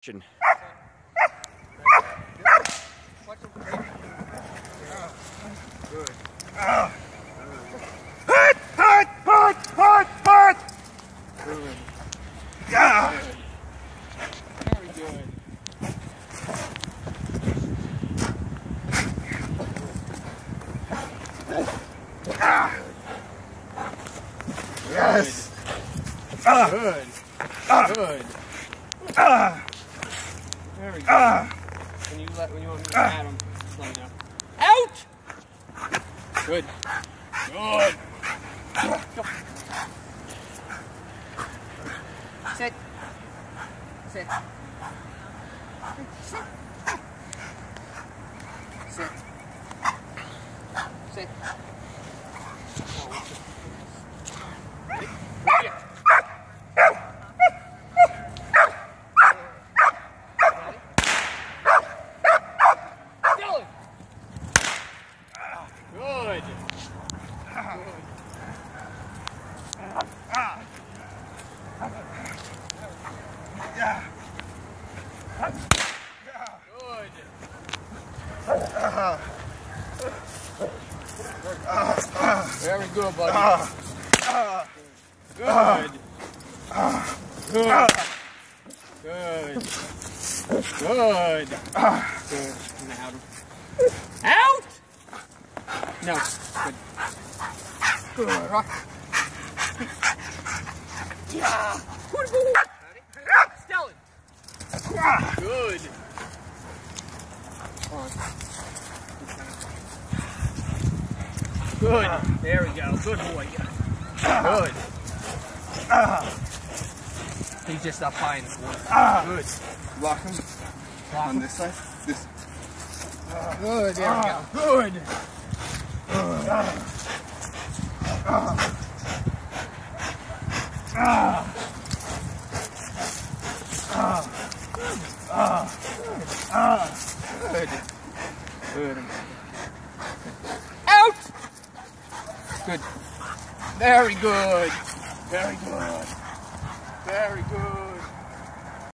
Good. Yeah. Very good. Yes. Good. Good. Very good. When you want me to add them, just let me know. Out! Good. Good. Go. Sit. Sit. Sit. Sit. Sit. Good. Very good, buddy. Good. Good. Good. Good. Good. Out! No. Good. Good. Rock. Yeah. Stellan. Good. Come on. Good. There we go. Good boy. Good. He's just up high in the corner. Good. Lock him on this side. This. Good. There we go. Good. Good. Good. Out! Good. Very good. Very good. Very good.